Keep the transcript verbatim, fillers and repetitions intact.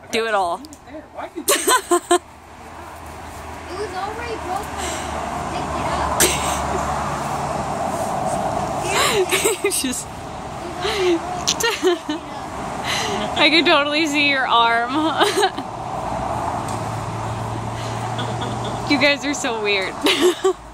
Do it all. It was already broken. Picked it up. It's just. I can totally see your arm. You guys are so weird.